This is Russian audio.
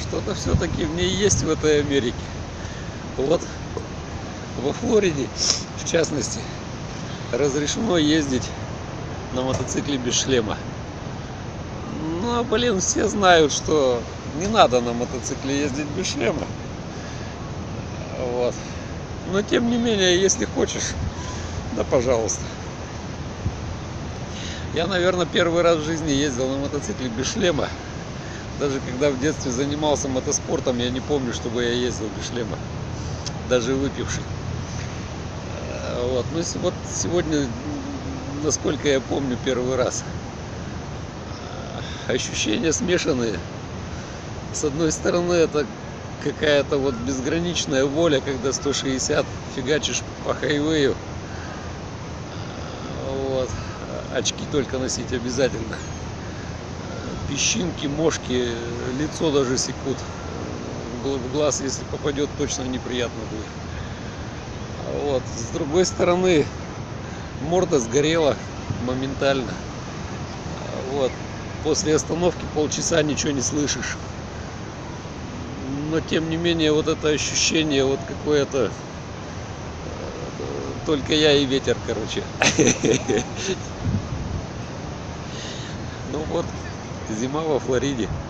что-то все-таки в ней есть, в этой Америке. Вот во Флориде, в частности, разрешено ездить на мотоцикле без шлема. Ну, блин, все знают, что не надо на мотоцикле ездить без шлема. Вот. Но тем не менее, если хочешь, да пожалуйста. Я, наверное, первый раз в жизни ездил на мотоцикле без шлема. Даже когда в детстве занимался мотоспортом, я не помню, чтобы я ездил без шлема. Даже выпивший. Вот. Ну, вот сегодня, насколько я помню, первый раз. Ощущения смешанные. С одной стороны, это какая-то вот безграничная воля, когда 160 фигачишь по хайвею. Вот. Очки только носить обязательно. Песчинки, мошки, лицо даже секут. В глаз, если попадет, точно неприятно будет. Вот. С другой стороны, морда сгорела моментально. Вот. После остановки полчаса ничего не слышишь. Но тем не менее, вот это ощущение, вот какое-то, только я и ветер, короче. Ну вот, зима во Флориде.